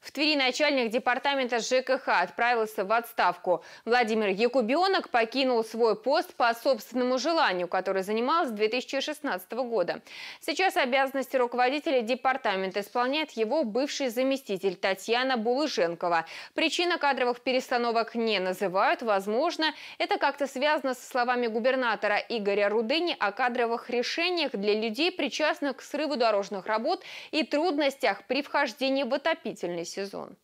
В Твери начальник департамента ЖКХ отправился в отставку. Владимир Якубенок покинул свой пост по собственному желанию, который занимал с 2016 года. Сейчас обязанности руководителя департамента исполняет его бывший заместитель Татьяна Булыженкова. Причина кадровых перестановок не называют. Возможно, это как-то связано со словами губернатора Игоря Рудыни о кадровых решениях для людей, причастных к срыву дорожных работ и трудностях при вхождении в отопительный сезон.